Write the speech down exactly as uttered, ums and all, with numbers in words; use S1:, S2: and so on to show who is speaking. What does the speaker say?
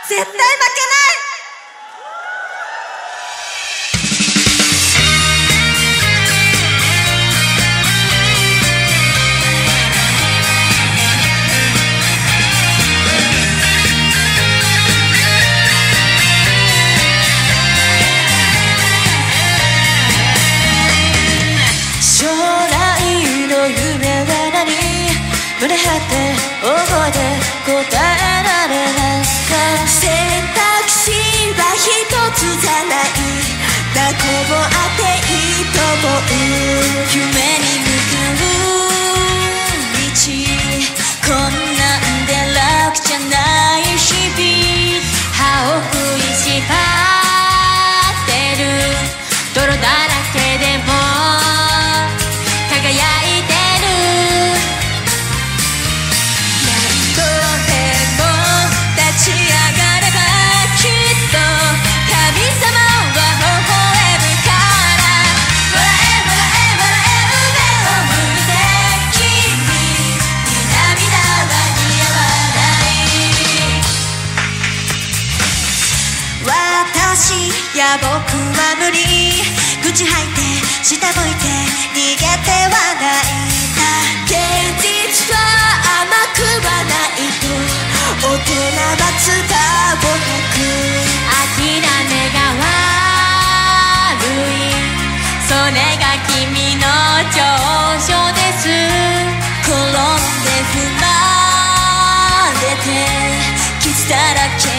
S1: 絶対負けない。
S2: 将来の夢は何？胸張って覚えて答えられますか？
S1: 選択肢は一つじゃない。どこもあっていいと思う。
S2: 夢に向かう道、こんなんで楽じゃない日々。歯を食いしばってる泥だらけでも輝いてる。
S1: 何度でも立ち上がればきっと神様は微笑むから。笑え笑え笑え上を向いて君に涙は似合わない。私や僕は無理。口吐いて下向いて逃げてはないんだ。現実は甘くはないと大人はつたを吐く。
S2: 諦めが悪い、それが君の長所です。
S1: 転んで踏まれて傷だらけ